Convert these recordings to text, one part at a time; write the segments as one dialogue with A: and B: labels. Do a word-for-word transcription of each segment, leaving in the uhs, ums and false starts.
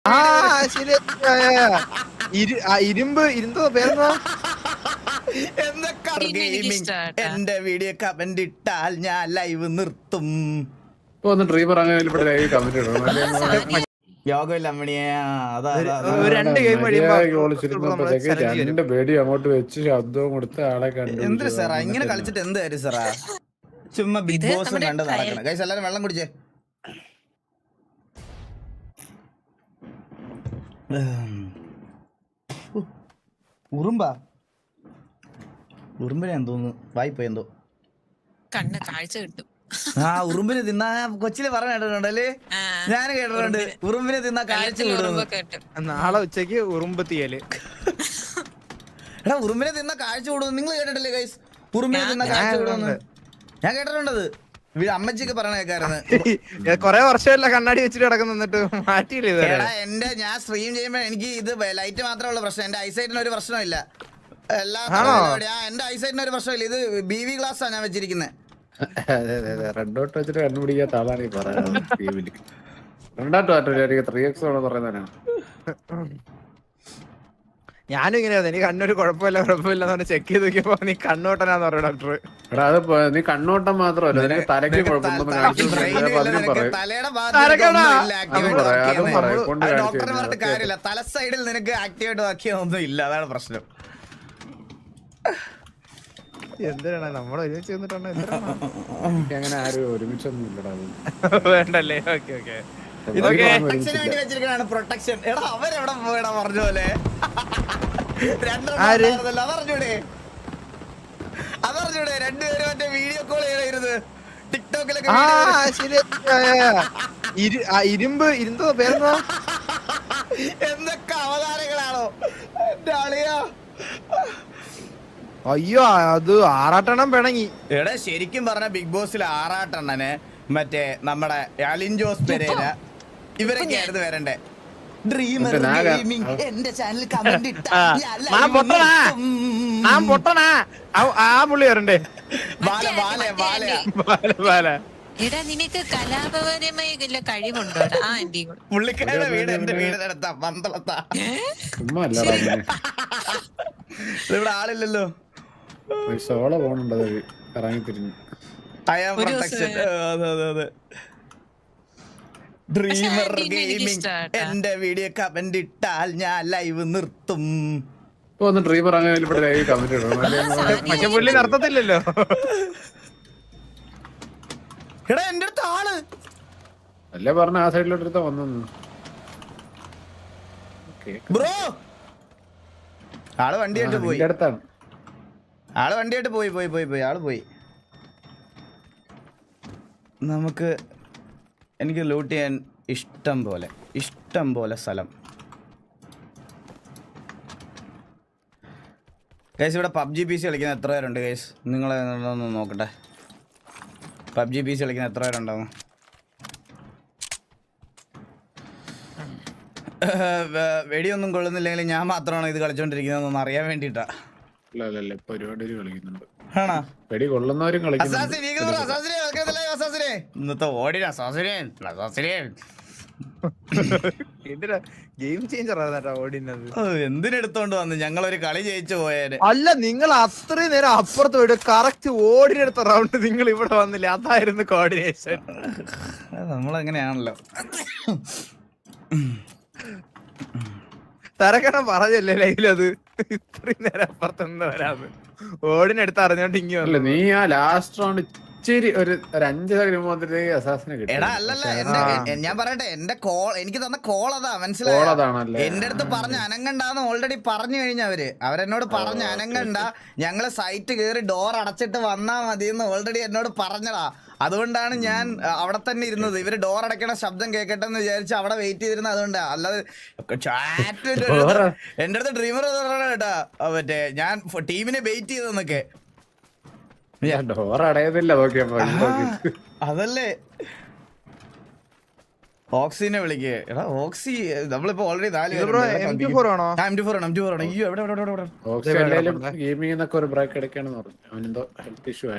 A: ഇരുമ്പ് ഇരുമ്പ് പേരെന്താ?
B: എന്റെ വീഡിയോ കമന്റ് ഇട്ടാൽ ഞാൻ ലൈവ് നിർത്തും. യോഗമില്ല അമ്മണിയെ.
A: രണ്ട് പേടി അങ്ങോട്ട് വെച്ച് ശബ്ദവും കൊടുത്ത് ആളെ കണ്ടു.
B: എന്ത് സാറാ ഇങ്ങനെ കളിച്ചിട്ട് എന്ത് കാര്യം സാറാ? ചുമ്മാ ബിഗ് ബോസും കണ്ട് നടക്കണം. ഗൈസ് എല്ലാരും വെള്ളം കുടിച്ചേ. ഉറുമ്പാ ഉറുമ്പിനെ എന്തോന്ന് വായിപ്പോയി എന്തോ
C: കണ്ണ് കാഴ്ച കിട്ടും.
B: ആ ഉറുമ്പിനെ തിന്നാ കൊച്ചില് പറഞ്ഞ കേട്ടിട്ടുണ്ടല്ലേ? ഞാൻ കേട്ടിട്ടുണ്ട് ഉറുമ്പിനെ തിന്നാ കാഴ്ച കിട്ടും.
A: നാളെ ഉച്ചക്ക് ഉറുമ്പ് തീയല്.
B: എടാ ഉറുമ്പിനെ തിന്നാ കാഴ്ച കൂടും. നിങ്ങൾ കേട്ടിട്ടില്ലേ ഗൈസ്? ഉറുമ്പിനെ തിന്നാ കാഴ്ച കൂടുമെന്ന് ഞാൻ കേട്ടിട്ടുണ്ടത്. അമ്മച്ചിക്ക് പറഞ്ഞ കേൾക്കാറുണ്ട്.
A: കൊറേ വർഷമല്ല കണ്ണാടി വെച്ചിട്ട് കിടക്കുന്നിട്ട് മാറ്റിയില്ല.
B: എന്റെ ഞാൻ സ്ട്രീം ചെയ്യുമ്പോ എനിക്ക് ഇത് ലൈറ്റ് മാത്രമുള്ള പ്രശ്നം. എന്റെ ഐസൈറ്റിന് ഒരു പ്രശ്നമില്ല. എല്ലാ എന്റെ ഐസൈറ്റിന് ഒരു പ്രശ്നമില്ല. ഇത് ബി വി ഗ്ലാസ് ആണ് ഞാൻ വെച്ചിരിക്കുന്നത്.
A: റെഡ് ഡോട്ട് വെച്ചിട്ട് കണ്ടുപിടിക്കാത്ത ആളാണ് ഈ പറയുന്നത്. ഞാനും ഇങ്ങനെയാ. നീ കണ്ണൊരു കുഴപ്പമില്ല കുഴപ്പമില്ല ചെക്ക് ചെയ്ത് നോക്കിയപ്പോ നീ കണ്ണോട്ടനാന്ന് പറഞ്ഞു ഡോക്ടർ. എടാ അത് നീ കണ്ണോട്ടം മാത്രമല്ല നിനക്ക് തലയ്ക്ക്
B: കാര്യമില്ല. തല സൈഡിൽ നിനക്ക് ആക്ടിവേറ്റ് ആക്കിയൊന്നും ഇല്ല. അതാണ് പ്രശ്നം.
A: എന്തിനാണ് നമ്മൾ ഒരുമിച്ച് വന്നിട്ടാണ്? അങ്ങനെ ആരും ഒരുമിച്ചൊന്നും ഇല്ലടാ. വേണ്ടല്ലേ? Okay okay.
B: പ്രൊട്ടക്ഷൻ. എടാ അവരെവിടെ പോയടാ പറഞ്ഞ പോലെ? അതറിഞ്ഞൂടെ അതറിഞ്ഞൂടെ രണ്ടുപേരും മറ്റേ വീഡിയോ കോൾ ചെയ്യണത് ടിക്ടോക്കിലൊക്കെ.
A: ഇരുമ്പ് ഇരുമ്പ് പേരെന്താ?
B: എന്തൊക്കെ അവതാരങ്ങളാണോ എന്റെ ആളിയാ.
A: അയ്യോ അത് ആറാട്ടെണ്ണം പിണങ്ങി.
B: എടാ ശരിക്കും പറഞ്ഞ ബിഗ് ബോസിൽ ആറാട്ടെണ്ണന് മറ്റേ നമ്മുടെ അലിൻ ജോസ് പെരേര ഇവരൊക്കെ ആയിരുന്നു വരണ്ടേ. ഡ്രീമർ ഗെയിമിംഗ് എന്റെ ചാനൽ കമന്റ് ഇട്ടാ
A: ആ പുള്ളി വരണ്ടേ.
C: എടാ നിനക്ക് കലാപരമായി കഴിവുണ്ടോ? ആ ആന്റി
B: പുള്ളിക്കാരുടെ വീട് എന്റെ വീടിനടുത്താ പന്തളത്താ. ഇവിടെ ആളില്ലല്ലോ.
A: സോള പോണുണ്ടത് ഇറങ്ങി തിരിഞ്ഞു.
B: ഡ്രീമർ ഗെയിമിംഗ് എന്റെ വീഡിയോ കമന്റ് ഇട്ടാൽ ഞാൻ ലൈവ് നിർത്തും.
A: ഡ്രീമർ അങ്ങനെ ലൈവ് കമന്റ് ഇടണം. പക്ഷെ പുള്ളി നിർത്തത്തില്ലല്ലോ.
B: എടാ എന്റെ അടുത്ത് ആള്
A: അല്ലേ പറഞ്ഞ ആ സൈഡിലോട്ട് വന്നു
B: ബ്രോ. ആള് വണ്ടിയായിട്ട് പോയി.
A: അടുത്താണ്
B: ആള് വണ്ടിയായിട്ട് പോയി പോയി പോയി പോയി ആള് പോയി. നമുക്ക് എനിക്ക് ലൂട്ട് ചെയ്യാൻ ഇഷ്ടം പോലെ ഇഷ്ടം പോലെ സ്ഥലം. ഗൈസ് ഇവിടെ പബ്ജി പി സി കളിക്കുന്ന എത്ര പേരുണ്ട് ഗൈസ്? നിങ്ങൾ ഒന്ന് നോക്കട്ടെ. പബ്ജി പി സി കളിക്കുന്ന എത്ര പേരുണ്ടാവും? വെടിയൊന്നും കൊള്ളുന്നില്ലെങ്കിൽ ഞാൻ മാത്രമാണോ ഇത് കളിച്ചോണ്ടിരിക്കുന്നതെന്നൊന്ന് അറിയാൻ വേണ്ടിട്ടാ. ആണോ?
A: വെടി കൊള്ളുന്നവരും
B: ഇന്നത്തെ ഓടിന
A: ഗെയിം ചേഞ്ചർ ഓടിനത്.
B: എന്തിനെടുത്തോണ്ട് വന്ന് ഞങ്ങളൊരു കളി ജയിച്ചു പോയേനെ.
A: അല്ല നിങ്ങൾ അത്രയും നേരം അപ്പുറത്ത് പോയിട്ട് കറക്റ്റ് ഓടിനെടുത്ത റൗണ്ട് നിങ്ങൾ ഇവിടെ വന്നില്ല. അതായിരുന്നു കോർഡിനേഷൻ.
B: നമ്മളങ്ങനെയാണല്ലോ.
A: തരക്കണം പറഞ്ഞല്ലേ ലൈവിലത്. ഇത്രയും നേരം അപ്പുറത്തുനിന്ന് വരാന്ന് ഓടിനെടുത്ത് അറിഞ്ഞോണ്ട് ഇങ്ങനെ നീ ആ ലാസ്റ്റ് റൗണ്ട് ഇച്ചിരി ഒരു അഞ്ച് സെക്കൻഡ് അസാസിനെ കിട്ടി.
B: എടാ അല്ലല്ല ഞാൻ പറയട്ടെ, എന്റെ കോൾ എനിക്ക് തന്ന കോൾ അതാ മനസ്സിലായോ? എന്റെ അടുത്ത് പറഞ്ഞ അനങ്ങണ്ടാന്ന് ഓൾറെഡി പറഞ്ഞു കഴിഞ്ഞവര്. അവരെന്നോട് പറഞ്ഞ അനങ്ങണ്ട, ഞങ്ങള് സൈറ്റ് കേറി ഡോർ അടച്ചിട്ട് വന്നാ മതി എന്ന് ഓൾറെഡി എന്നോട് പറഞ്ഞടാ. അതുകൊണ്ടാണ് ഞാൻ അവിടെ തന്നെ ഇരുന്നത്. ഇവര് ഡോർ അടയ്ക്കണ ശബ്ദം കേൾക്കട്ടെ എന്ന് വിചാരിച്ച് അവിടെ വെയിറ്റ് ചെയ്തിരുന്നത്. അതുകൊണ്ടാ. അല്ലാതെ ചാറ്റ് എന്റെ അടുത്ത് ഡ്രീമർ കേട്ടാ മറ്റേ ഞാൻ ടീമിനെ വെയിറ്റ് ചെയ്തെന്നൊക്കെ. അതല്ലേ ഓക്സിനെ വിളിക്കേ. എടാ ഓക്സി നമ്മളിപ്പോ ഓൾറെഡി നാല്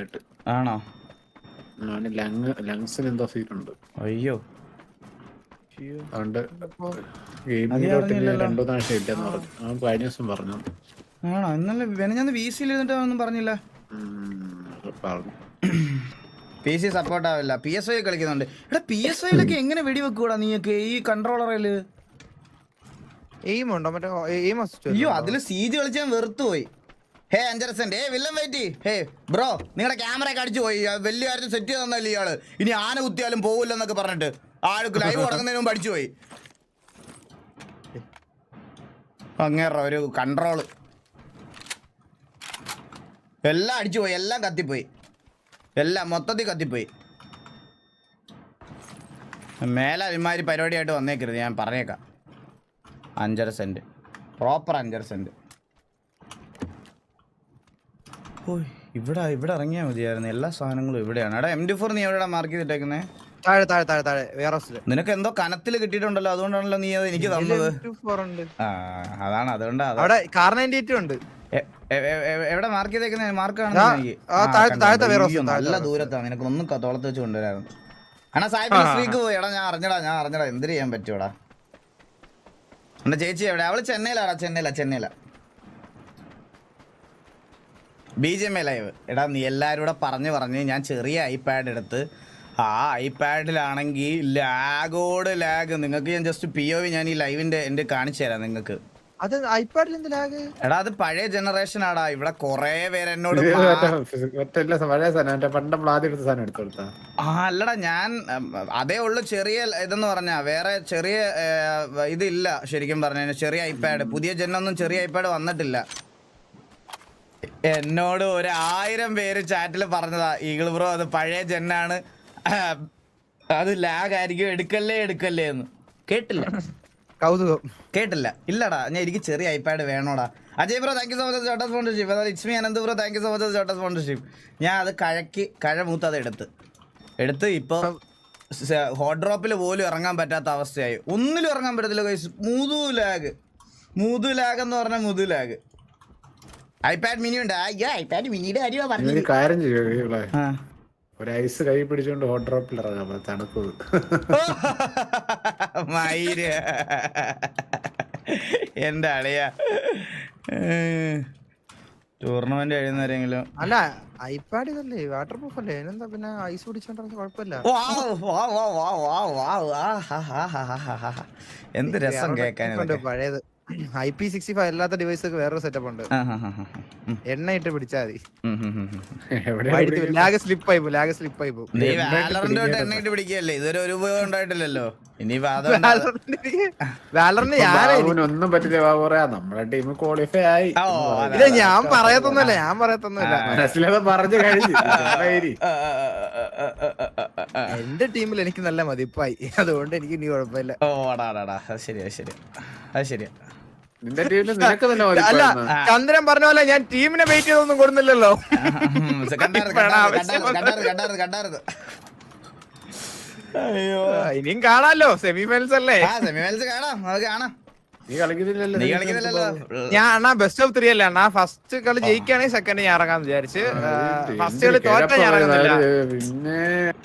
B: ആണോ?
A: ലങ്സിന് എന്തോ സീറ്റുണ്ട്.
B: അയ്യോ
A: അതുകൊണ്ട് ഗെയിമിങ്ങിലോട്ട് രണ്ടു പ്രാവശ്യം ഇല്ലെന്ന് പറഞ്ഞു. അവൻ കഴിഞ്ഞ ദിവസം പറഞ്ഞു.
B: ആണോ? ഇന്നലെ ഞാൻ വി സിയിൽ ഇരുന്നിട്ട് ഒന്നും പറഞ്ഞില്ല.
A: പറഞ്ഞു
B: പി സി സപ്പോർട്ട് ആവില്ല. പി എസ് ഐ കളിക്കുന്നുണ്ട്. എടാ പി എസ് ഐയിലൊക്കെ എങ്ങനെ വെടിവെക്കൂടാ നീയൊക്കെ ഈ കൺട്രോളറില്? അയ്യോ അതില് സീജ് കളിച്ച് ഞാൻ വെറുത്തു പോയി. ഹേ അഞ്ചരസെന്റ് ഏ വില്ലൻ വെയിറ്റ് ഹേ ബ്രോ നിങ്ങളുടെ ക്യാമറ ഒക്കെ അടിച്ചു പോയി. വലിയ കാര്യത്തിൽ സെറ്റ് ചെയ്ത് തന്നല്ലേ ഇയാള്. ഇനി ആന കുത്തിയാലും പോവില്ലെന്നൊക്കെ പറഞ്ഞിട്ട് ആൾക്ക് ലൈവ് തുടങ്ങുന്നതിന് മുമ്പ് അടിച്ചു പോയി. അങ്ങേറ ഒരു കൺട്രോള് എല്ലാം അടിച്ചു പോയി. എല്ലാം കത്തിപ്പോയി. എല്ലാം മൊത്തത്തിൽ കത്തിപ്പോയി. മേലെ ഇമാതിരി പരിപാടിയായിട്ട് വന്നേക്കരുത്, ഞാൻ പറഞ്ഞേക്കാം. അഞ്ചര സെന്റ് പ്രോപ്പർ അഞ്ചര സെന്റ്. ഓ ഇവിടെ ഇവിടെ ഇറങ്ങിയാൽ മതിയായിരുന്നു. എല്ലാ സാധനങ്ങളും ഇവിടെയാണ്. എടാ എം ഡി ഫോർ നീ എവിടെയാണ് മാർക്ക് ചെയ്തിട്ടേക്കുന്നേ?
A: താഴെ താഴെ താഴെ താഴെ വേറെ.
B: നിനക്ക് എന്തോ കനത്തിൽ കിട്ടിയിട്ടുണ്ടല്ലോ, അതുകൊണ്ടാണല്ലോ നീ അത് എനിക്ക് തന്നത്. ആ അതാണ്, അതുകൊണ്ടാണ്.
A: അവിടെ കാർ നയൻറ്റി എയ്റ്റ് ഉണ്ട്.
B: എവിടെ മാർക്ക് ചെയ്തേക്കുന്നത്? മാർക്ക് നല്ല ദൂരത്താണ്. നിനക്ക് ഒന്നും തോളത്ത് വെച്ച് കൊണ്ടുവരായിരുന്നു. എന്നാ സായിപ്പിന് സ്ത്രീക്ക് പോയി. എടാ ഞാൻ അറിഞ്ഞടാ ഞാൻ അറിഞ്ഞടാ എന്ത് ചെയ്യാൻ പറ്റൂടാ. എന്റെ ചേച്ചി എവിടെ? അവള് ചെന്നൈയിലാടാ. ചെന്നൈയില ചെന്നൈയില B G M A live. എടാ നീ എല്ലാവരും കൂടെ പറഞ്ഞു പറഞ്ഞ് ഞാൻ ചെറിയ ഐപാഡ് എടുത്ത് ആ ഐപാഡിലാണെങ്കിൽ ലാഗോട് ലാഗ്. നിങ്ങൾക്ക് ഞാൻ ജസ്റ്റ് പി ഒ വി ഞാൻ ഈ ലൈവിന്റെ എന്റെ കാണിച്ചു തരാം നിങ്ങൾക്ക്.
A: അത് ഐപാഡിൽ എന്ത് ലാഗ്?
B: എടാ അത് പഴയ ജനറേഷൻ ആടാ. ഇവിടെ കൊറേ പേര് എന്നോട് ആ അല്ലടാ ഞാൻ അതേ ഉള്ളു ചെറിയ ഇതെന്ന് പറഞ്ഞാ. വേറെ ചെറിയ ഇതില്ല ശരിക്കും പറഞ്ഞ. ചെറിയ ഐപാഡ് പുതിയ ജനൊന്നും ചെറിയ ഐപാഡ് വന്നിട്ടില്ല. എന്നോട് ഒരു ആയിരം പേര് ചാറ്റിൽ പറഞ്ഞതാ ഈഗിൾ ബ്രോ അത് പഴയ ജെന്നാണ്, അത് ലാഗ് ആയിരിക്കും, എടുക്കല്ലേ എടുക്കല്ലേ എന്ന്. കേട്ടില്ല,
A: കൗതുകം
B: കേട്ടില്ല. ഇല്ലടാ ഞാൻ എനിക്ക് ചെറിയ ഐപാഡ് വേണോടാ. Ajay bro thank you so much ചോട്ടാ സ്പോൺസർഷിപ്പ്. അതായത് it's me Anant bro thank you so much ചോട്ടാ സ്പോൺസർഷിപ്പ്. ഞാൻ അത് കഴക്കി കഴ മൂത്ത് അത് എടുത്ത് എടുത്ത് ഇപ്പൊ ഹോട്ട് ഡ്രോപ്പിൽ പോലും ഇറങ്ങാൻ പറ്റാത്ത അവസ്ഥയായി. ഒന്നിലും ഇറങ്ങാൻ പറ്റത്തില്ല ഗൈസ്. മുതു ലാഗ് മുതു ലാഗ് എന്ന് പറഞ്ഞാൽ മുതു ലാഗ്. ഐപാഡ് മിനി ഉണ്ട്. അയ്യോ ഐപാഡ് മിനിയുടെ കാര്യമാണ് പറഞ്ഞത്.
A: കാര്യം ചെയ്യോ ഒരു ഐസ് കൈ പിടിച്ചോണ്ട് ഹോട്ട് ഡ്രോപ്പിൽ ഇറങ്ങാം, തണുപ്പ്
B: മയിര് എന്റെ അളിയ. ടൂർണമെന്റ് കഴിയുന്നവരെങ്കിലും
A: അല്ല ഐപാഡ് ഇതല്ലേ വാട്ടർ പ്രൂഫ് അല്ലേ, എന്താ പിന്നെ ഐസ് പിടിച്ചോണ്ട് കുഴപ്പമില്ല.
B: എന്ത് രസം കേൾക്കാൻ.
A: പഴയത് ഐ പി സിക്സ്റ്റി ഫൈവ് അല്ലാത്ത ഡിവൈസ് ഒക്കെ വേറൊരു സെറ്റപ്പ് ഉണ്ട്. എണ്ണ ഇട്ട് പിടിച്ചാൽ മതി. ലാഗ് സ്ലിപ്പ് ആയി പോകും, ലാഗ് സ്ലിപ്പ് ആയി പോകും.
B: എണ്ണ ഇട്ട് പിടിക്കല്ലേ, ഇതൊരു ഒരു ഉപയോഗം ഉണ്ടായിട്ടില്ലല്ലോ. ഇനി
A: ഒന്നും പറ്റില്ല പറയാ, നമ്മുടെ ടീം ക്വാളിഫൈ ആയി. ഇല്ല ഞാൻ പറയത്തൊന്നുമില്ല, ഞാൻ പറയത്തൊന്നുമില്ല, മനസ്സിലത് പറഞ്ഞു കഴിഞ്ഞു. എന്റെ ടീമിൽ എനിക്ക് നല്ല മതിപ്പായി, അതുകൊണ്ട് എനിക്ക് ഇനി കുഴപ്പമില്ല.
B: ഓ അടാടാ അത് ശരിയാ ശരിയാ അത് ശരിയാ.
A: നിന്റെ ടീമിൽ നിനക്ക് തന്നെ അല്ല ചന്ദ്രൻ പറഞ്ഞ പോലെ ഞാൻ ടീമിനെ വെയിറ്റ് ചെയ്തൊന്നും കൊടുന്നില്ലല്ലോ.
B: അയ്യോ
A: ഇനിയും കാണാലോ, സെമി ഫൈനൽസ് അല്ലേ.
B: സെമി ഫൈനൽസ് കാണാം, അത് കാണാം.
A: നീ കളിക്കുന്നില്ലല്ലോ.
B: നീ കളിക്കുന്നില്ലല്ലോ.
A: ഞാൻ അണ്ണാ ബെസ്റ്റ് ഓഫ് ത്രീ അല്ലേ അണ്ണാ. ഫസ്റ്റ് കളി ജയിക്കുകയാണെങ്കിൽ സെക്കൻഡ് ഞാൻ ഇറങ്ങാന്ന് വിചാരിച്ച്. ഫസ്റ്റ് കളി തോറ്റ ഞാൻ ഇറങ്ങുന്നില്ല. പിന്നെ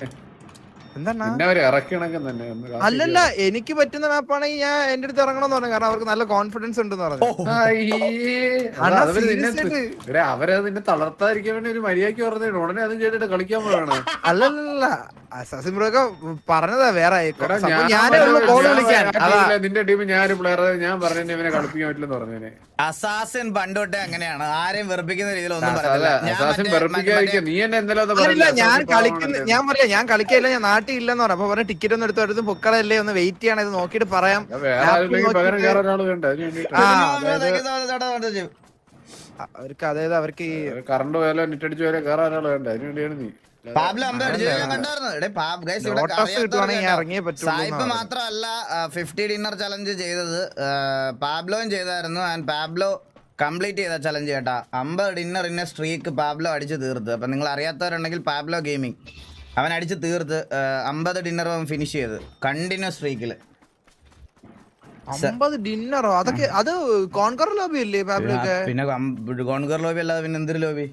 A: അല്ലല്ല എനിക്ക് പറ്റുന്ന മാപ്പാണെങ്കിൽ ഞാൻ എന്റെ അടുത്ത് ഇറങ്ങണമെന്ന് പറഞ്ഞു. കാരണം അവർക്ക് നല്ല കോൺഫിഡൻസ് ഉണ്ടെന്ന് പറഞ്ഞു. അവരത് നിന്നെ തളർത്താതിരിക്കാൻ വേണ്ടി ഒരു മര്യാദക്ക് പറഞ്ഞു ഉടനെ അതും ചെയ്തിട്ട് കളിക്കാൻ പോവാണ്. അല്ലല്ല അസാസിൻബ്രോക്കെ പറഞ്ഞതാ വേറെ. നിന്റെ ടീം ഞാനൊരു പ്ലെയർ ഞാൻ പറഞ്ഞു ഇവനെ കളിപ്പിക്കാൻ പറ്റില്ലെന്ന് പറഞ്ഞേ.
B: അസാസിൻ പണ്ടോട്ടെ അങ്ങനെയാണ്, ആരെയും വെറുപ്പിക്കുന്ന രീതിയിലൊന്നും
A: നീ എന്നെ എന്തെങ്കിലും ഞാൻ കളിക്കുന്ന ഞാൻ പറയാം ഞാൻ കളിക്കില്ല, ഞാൻ നാട്ടിൽ ഇല്ലെന്ന് പറഞ്ഞു. അപ്പൊ പറഞ്ഞ ടിക്കറ്റ് ഒന്നും എടുത്തു എടുത്ത് പൊക്കളല്ലേ ഒന്ന് വെയിറ്റ് ചെയ്യണം, ഇത് നോക്കിട്ട് പറയാം. അവർക്ക് അതായത് അവർക്ക് കറണ്ട് പോയാലോ നെറ്റ് അടിച്ചു പോയാലോ കയറാൻ ഒരാൾ വേണ്ട, അതിന് വേണ്ടിയാണ് നീ
B: മാത്രല്ല ഫിഫ്റ്റി ഡിന്നർ ചലഞ്ച് ചെയ്തത് പാബ്ലോയും ചെയ്തായിരുന്നു. ആൻഡ് പാബ്ലോ കംപ്ലീറ്റ് ചെയ്ത ചലഞ്ച് കേട്ടാ. അമ്പത് ഡിന്നർ ഇന്ന സ്ട്രീക്ക് പാബ്ലോ അടിച്ച് തീർത്ത്. അപ്പൊ നിങ്ങൾ അറിയാത്തവരുണ്ടെങ്കിൽ പാബ്ലോ ഗെയിമിംഗ് അവൻ അടിച്ച് തീർത്ത് അമ്പത് ഡിന്നർ അവൻ ഫിനിഷ് ചെയ്ത് കണ്ടിന്യൂസ് സ്ട്രീക്കില്.
A: അമ്പത് ഡിന്നറോ? അതൊക്കെ അത് കോൺകർ ലോബി അല്ലേ പാബ്ലോ?
B: പിന്നെ കോൺകർ ലോബി അല്ലാതെ പിന്നെ എന്തൊരു ലോബി?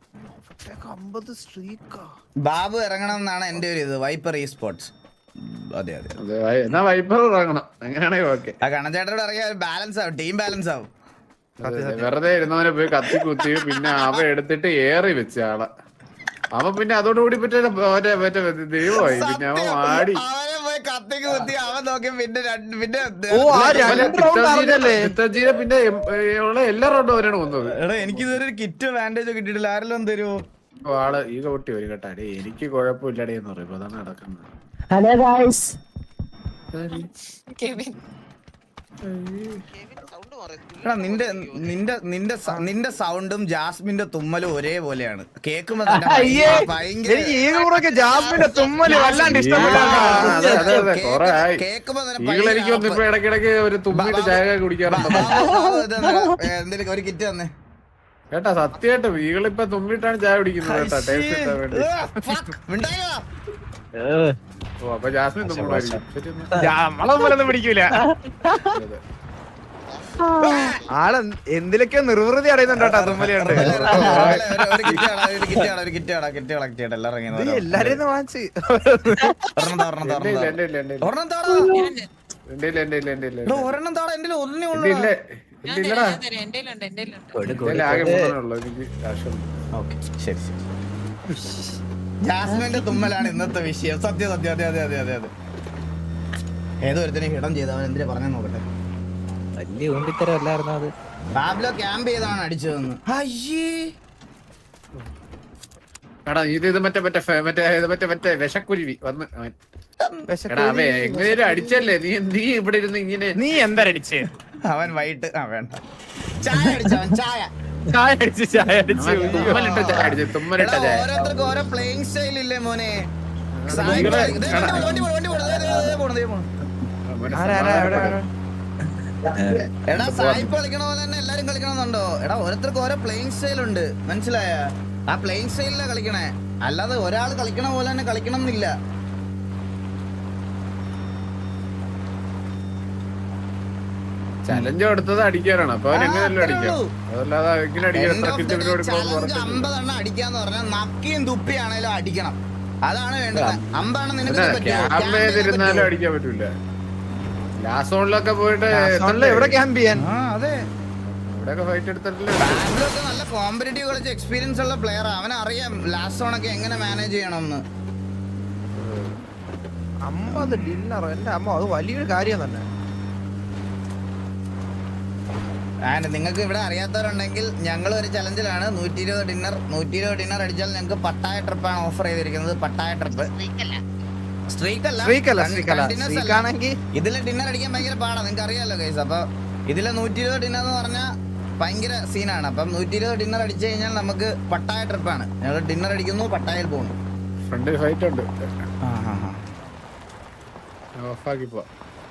A: അമ്പത് സ്ട്രീക്കാ.
B: ബാബു ഇറങ്ങണം എന്നാണ് എന്റെ ഒരു ഇത്. വൈപ്പർ ഇ സ്പോർട്സ് അതെ അതെ
A: എന്നാ വൈപ്പർ ഇറങ്ങണം അങ്ങനെയാണെങ്കിൽ ഓക്കെ.
B: ആ കണ്ണച്ചേട്ടനോട് ഇറങ്ങിയ ബാലൻസ് ആവും, ടീം ബാലൻസ് ആവും.
A: വെറുതെ ഇരുന്നവനെ പോയി കത്തി കുത്തി പിന്നെ അവ എടുത്തിട്ട് ഏറി വെച്ച ആളെ അവൻ പിന്നെ അതോടുകൂടി പറ്റേ മറ്റേ മറ്റേ ദൈവമായി പിന്നെ അവൻ മാടി
B: അവനെ പോയി കത്തിക്ക് കുത്തി അവൻ നോക്കി പിന്നെ രണ്ട് പിന്നെ
A: ചിത്തജീനെ പിന്നെ ഉള്ള എല്ലാ റൗണ്ടും അവരാണ് കൊന്നത്.
B: എടാ എനിക്ക് ഇതുവരെ ഒരു കിറ്റ് ബാൻഡേജോ കിട്ടിയിട്ടില്ല, ആരെല്ലാം തരുമോ?
A: ആള് ഈ കൊട്ടി ഒരു കേട്ടാടേ എനിക്ക് കുഴപ്പമില്ലടേ എന്ന് പറയുമ്പോ അതാണ് നടക്കുന്നത്.
D: ഹലോ ഗായ്സ്,
B: എടാ നിന്റെ നിന്റെ നിന്റെ സ- നിന്റെ സൗണ്ടും ജാസ്മിന്റെ തുമ്മലും ഒരേപോലെയാണ്. കേൾക്കുമ്പോ തന്നെ ഭയങ്കര
A: ജാസ്മിന്റെ തുമ്മല് വല്ലാണ്ട് ഇഷ്ടപ്പെട്ട കൊറേ ആയി.
B: കേൾക്കുമ്പോ തന്നെ
A: ഈകളെനിക്ക് വന്ന് ഇപ്പൊ ഇടയ്ക്കിടയ്ക്ക് ഒരു തുമ്മിട്ട് ചായ കുടിക്കാറുണ്ട്
B: എന്തെങ്കിലും ഒരു കിറ്റ് തന്നെ
A: കേട്ടാ. സത്യമായിട്ടും ഈകളിപ്പൊ തുമ്മിട്ടാണ് ചായ കുടിക്കുന്നത് കേട്ടാ, ടേസ്റ്റ് കിട്ടാൻ വേണ്ടി. ഓ അപ്പൊ ജാസ്മിൻ തുമ്മുള്ളൊന്നും പിടിക്കൂല. ആള് എന്തിലൊക്കെ നിർവൃതി അടയുന്നുണ്ടോ തുമ്മലുണ്ട്. എല്ലാരും വാങ്ങിച്ച്
B: ഒരെണ്ണം താടാ എന്റെ ഒന്നേ ഉള്ളൂ. ശരി ശരി ജാസ്മിന്റെ തുമ്മലാണ് ഇന്നത്തെ വിഷയം. സത്യം സത്യം അതെ അതെ അതെ അതെ അതെ ഏതോ ഒരുത്തിനെ ഹിടം ചെയ്ത് അവൻ എന്തിനാ പറഞ്ഞ നോക്കട്ടെ.
D: വലിയ ഊണ്ടിത്തരമല്ലായിരുന്നു അത്.
B: പാബ്ലോ ക്യാമ്പ് ചെയ്താണ് അടിച്ചതെന്ന്. അയ്യേ
A: എടാ ഇത് ഇത് മറ്റേ മറ്റേ മറ്റേ മറ്റേ മറ്റേ വിഷക്കുരുവി വന്ന് അവൻ അവേ എങ്ങനെയും അടിച്ചല്ലേ നീ. നീ ഇവിടെ ഇരുന്ന് ഇങ്ങനെ നീ എന്തടിച്ച്
B: അവൻ വൈകിട്ട് ആ വേണ്ട ചായ അടിച്ചവൻ ചായ
A: ചായ അടിച്ച് ചായ അടിച്ച് തുമ്മലിട്ട ചായ അടിച്ച് തുമ്മലിട്ട ചായ.
B: ഓരോരുത്തർക്കും ഓരോ പ്ലേയിങ് സ്റ്റൈൽ ഇല്ലേ മോനെ. എടാ സായിപ്പ് കളിക്കണ പോലെ തന്നെ എല്ലാരും കളിക്കണമെന്നുണ്ടോ? എടാ ഓരോരുത്തർക്കും ഓരോ പ്ലേയിങ് സ്റ്റൈൽ ഉണ്ട്, മനസ്സിലായ? ആ പ്ലേയിങ് സ്റ്റൈലിലാ കളിക്കണേ, അല്ലാതെ ഒരാൾ കളിക്കണ പോലെ തന്നെ കളിക്കണം എന്നില്ല.
A: ചലഞ്ച് കൊടുത്തത് അടിക്കാനാണ്, അപ്പൊ അവൻ എങ്ങനെയല്ലോ അടിക്കാം. അതല്ലാതെ എങ്ങനെ
B: അമ്പതെണ്ണം അടിക്കാന്ന് പറഞ്ഞാൽ നക്കിയും തുപ്പിയാണേലും അടിക്കണം, അതാണ് വേണ്ടത്. അമ്പാണ് നിനക്ക്
A: ക്യാമ്പേതിരുന്നാലും അടിക്കാൻ പറ്റൂല. ലാസ്റ്റ് സോണിലൊക്കെ പോയിട്ട് എവിടെ ക്യാമ്പ് ചെയ്യാൻ ഇവിടെയൊക്കെ ഫൈറ്റ് എടുത്തിട്ടില്ല.
B: നല്ല കോമ്പറ്റീവ് കളിച്ച് എക്സ്പീരിയൻസ് ഉള്ള പ്ലെയർ, അവനെ അറിയാം ലാസ്റ്റ് സോണൊക്കെ എങ്ങനെ മാനേജ് ചെയ്യണമെന്ന്.
A: അമ്പത് ഡിന്നർ എന്റെ അമ്മ, അത് വലിയൊരു കാര്യം തന്നെ.
B: ആൻഡ് നിങ്ങൾക്ക് ഇവിടെ അറിയാത്തവരുണ്ടെങ്കിൽ ഞങ്ങൾ ഒരു ചലഞ്ചിലാണ്. നൂറ്റി ഇരുപത് ഡിന്നർ നൂറ്റി ഇരുപത് ഡിന്നർ അടിച്ചാൽ ഞങ്ങൾക്ക് പട്ടായ ട്രിപ്പാണ് ഓഫർ ചെയ്തിരിക്കുന്നത്. പട്ടായ ട്രിപ്പ് ഇതില് ഡിന്നർ അടിക്കാൻ ഭയങ്കര പാടാണ്, നിങ്ങൾക്ക് അറിയാലോ ഗൈസ്. അപ്പൊ ഇതിലെ നൂറ്റി ഇരുപത് ഡിന്നർ എന്ന് പറഞ്ഞാൽ ഭയങ്കര സീനാണ്. അപ്പം നൂറ്റി ഇരുപത് ഡിന്നർ അടിച്ചു കഴിഞ്ഞാൽ നമുക്ക് പട്ടായ ട്രിപ്പാണ്. ഞങ്ങൾ ഡിന്നർ അടിക്കുന്നു, പട്ടായയിൽ പോകുന്നു.
A: ഫ്രണ്ടിൽ ഫൈറ്റ് ഉണ്ട്. ഓഫാക്കി പോ.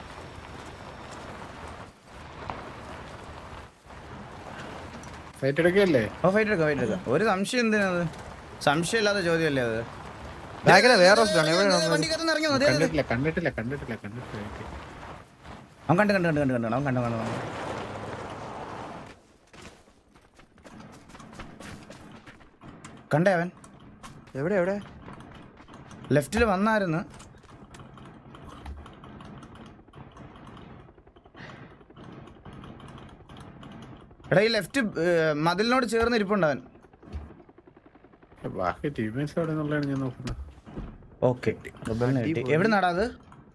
A: ഫൈറ്റ് എടുക്കല്ലേ?
B: ഓ ഫൈറ്റ് എടുക്കാം, ഫൈറ്റ് എടുക്കാം. ഒരു സംശയം എന്തിനത്? സംശയമില്ലാത്ത ചോദ്യമല്ലേ അത്.
A: വേറെ
B: കണ്ടിട്ടില്ല
A: കണ്ടിട്ടില്ല കണ്ടിട്ടില്ല കണ്ടിട്ടില്ല
B: അവൻ കണ്ട് കണ്ട് കണ്ട് കണ്ട് കണ്ടു അവൻ കണ്ടു കണ്ടു കണ്ടേ അവൻ
A: എവിടെ എവിടെ
B: ലെഫ്റ്റില് വന്നായിരുന്നു. എടാ ഈ ലെഫ്റ്റ് മതിലിനോട് ചേർന്ന് ഇരിപ്പുണ്ടവൻ.
A: ബാക്കി ടീമേറ്റ്സ് അവിടെ നിന്നുള്ളതാണ് ഞാൻ നോക്കുന്നത്.
B: ഓക്കെ എവിടെ നടാ അത്?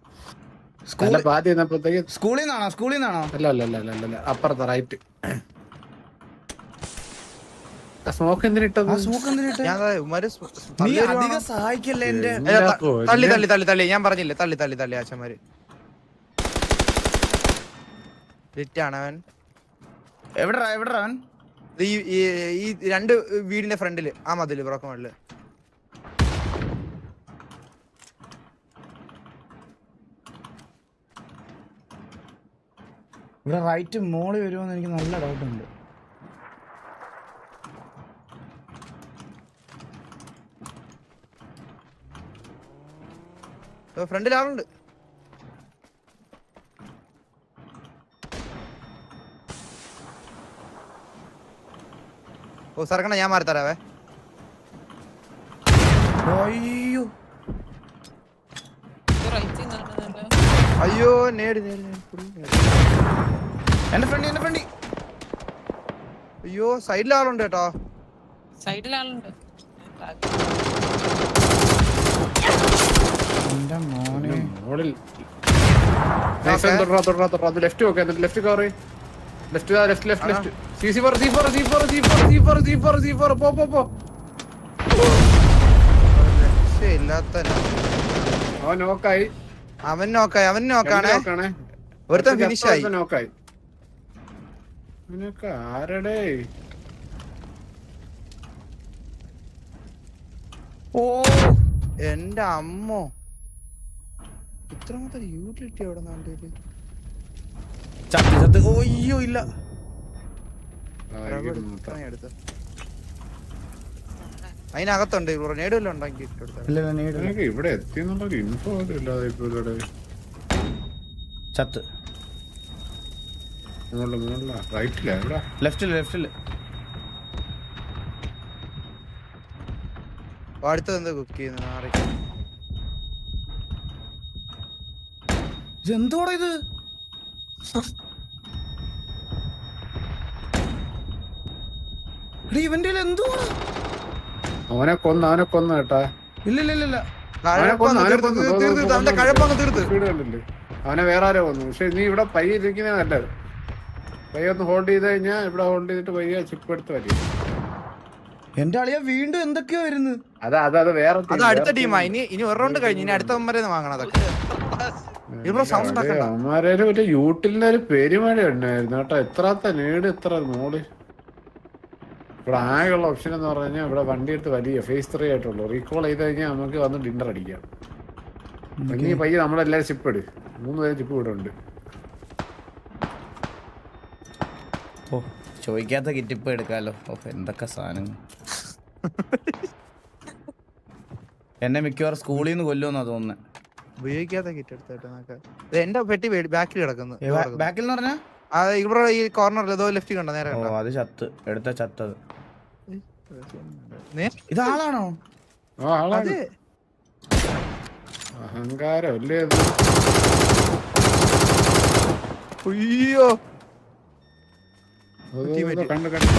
B: സ്കൂളിൽ നിന്നാണോ? സ്കൂളിൽ നിന്നാണോ?
A: അല്ല അല്ല അല്ല അല്ല അല്ല അപ്പുറത്തെ റൈറ്റ്. സ്മോക്ക് എന്തിനിട്ടത്?
B: നീ അധികം സഹായിക്കല്ലേ എന്റെ.
A: തള്ളി തള്ളി തള്ളി തള്ളി ഞാൻ പറഞ്ഞില്ലേ, തള്ളി തള്ളി തള്ളി ആച്ചമാര് ാണ് അവൻ.
B: എവിടെ എവിടെ അവൻ?
A: ഈ രണ്ട് വീടിന്റെ ഫ്രണ്ടില് ആ മതില് ബ്രോക്ക മതില്.
B: ഇവിടെ റൈറ്റ് മോളി വരുമെന്ന് എനിക്ക് നല്ല ഡൗട്ട് ഉണ്ട്.
A: ഫ്രണ്ടിൽ ആളുണ്ട്. ഓ സർക്കണ ഞാൻ മാറി തരാവേ.
B: അയ്യോ
C: റൈറ്റ്
A: അയ്യോ നേടി നേടി നേടി.
B: എന്റെ ഫ്രണ്ട് എന്റെ ഫ്രണ്ട്
A: അയ്യോ സൈഡിൽ ആളുണ്ട് കേട്ടോ.
C: സൈഡിൽ ആളുണ്ട്.
B: എന്റെ മോനെ
A: മോളിൽ ലെഫ്റ്റ് നോക്കാം. Left cover left left left left C C four C four C four C four C four C four C four പോ പോ പോ. ഇല്ലാത്ത അവൻ നോക്കായി അവൻ നോക്കായി അവൻ നോക്കാണേ നോക്കാണേ ഒരുത്തൻ ഫിനിഷ് ആയി നോക്കായി. അവനൊക്കെ ആരടേ?
B: ഓ
A: എന്റെ അമ്മോ ഇത്രമാത്രം യൂട്ടിലിറ്റി അവിടെ നാട്ടില്
B: ചത്ത് ചത്ത്. ഓ അയ്യോ ഇല്ല.
A: അതിനകത്തുണ്ട് നേടുവല്ലോ ഉണ്ടാക്കി.
B: ഇവിടെ എത്തിയെന്നുള്ള ഇൻഫോ ഇല്ലാതെ ചത്ത്. ലെഫ്റ്റില് ലെഫ്റ്റില്
A: അടുത്തത് എന്താ കുക്ക് ചെയ്യുന്നത്?
B: എന്തോടാ ഇത്? ഇവന്റെ എന്തുവാ?
A: അവനെ കൊന്ന് അവനെ കൊന്ന് കേട്ടാ.
B: ഇല്ല ഇല്ല ഇല്ല
A: അവനെ വേറെ ആരോ കൊന്നു. പക്ഷെ നീ ഇവിടെ പയ്യെ ഇരിക്കുന്ന നല്ലത്. പയ്യെ ഒന്ന് ഹോൾഡ് ചെയ്ത് കഴിഞ്ഞാ ഇവിടെ ഹോൾഡ് ചെയ്തിട്ട് പയ്യെ ചിപ്പ് എടുത്ത് വരും.
B: എന്റെ അളിയ വീണ്ടും എന്തൊക്കെയോ വരുന്നു.
A: അതാ അതാ അത് വേറെ അടുത്ത ടീമാ. ഇനി ഇനി ഒരു റൗണ്ട് കഴിഞ്ഞു. ഇനി അടുത്ത അമ്മരെ വാങ്ങണം. അതൊക്കെ അമ്മമാരെ മറ്റേ യൂട്ടിലിന്റെ ഒരു പെരുമഴ ഉണ്ടായിരുന്നു കേട്ടോ. എത്രാത്ത നേട് എത്ര മോള്. ഇവിടെ ആകെയുള്ള ഓപ്ഷൻ എന്ന് പറഞ്ഞു കഴിഞ്ഞാൽ ഇവിടെ വണ്ടി എടുത്ത് വലിയ ഫേസ് ത്രീ ആയിട്ടുള്ളൂ. റീകോൾ ചെയ്ത് കഴിഞ്ഞാൽ നമുക്ക് വന്ന് ഡിന്നർ അടിക്കാം. ഇനി പയ്യെ നമ്മളെല്ലാരും ചിപ്പ് ഇട്. മൂന്ന് പേര് ചിപ്പ് ഇവിടെ ഉണ്ട്.
B: ഓ ചോദിക്കാത്ത കിറ്റിപ്പ് എടുക്കാലോ. ഓ എന്തൊക്കെ സാധനങ്ങൾ. എന്നെ മിക്കവാറും സ്കൂളിൽ നിന്ന് കൊല്ലുമെന്നാ തോന്നുന്നത്.
A: ഉപയോഗിക്കാത്ത കിറ്റ് എടുത്തിട്ട് എന്റെ പെട്ടി ബാക്കിൽ കിടക്കുന്നു.
B: ബാക്കിൽ എന്ന് പറഞ്ഞാ
A: ഇവിടെ ഈ കോർണറിൽ ഏതോ ലെഫ്റ്റ് കണ്ടോ നേരെ.
B: ഓ അത് ചത്ത് എടുത്ത ചത്തത്. ഇതാളാണോ?
A: അഹങ്കാരം അല്ലേ? അയ്യോ കണ്ടു കണ്ടു.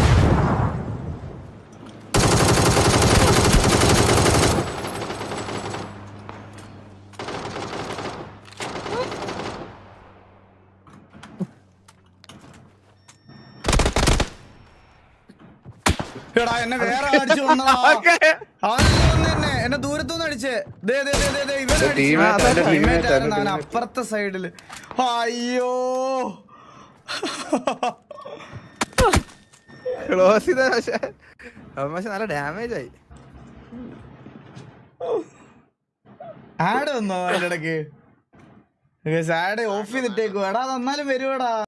B: എന്നെ വേറെ അടിച്ചു എന്നെ ദൂരത്തുനിന്ന് അടിച്ചേ. അവൻ അപ്പുറത്തെ സൈഡില്. അയ്യോ
A: ക്ലോസ് ചെയ്ത പക്ഷെ നല്ല ഡാമേജ് ആയി.
B: ആഡ് വന്നോ അതിന്റെ ഇടയ്ക്ക്? ആഡ് ഓഫ് ചെയ്തിട്ടേക്കും. എടാ എന്നാലും വരുവാടാ.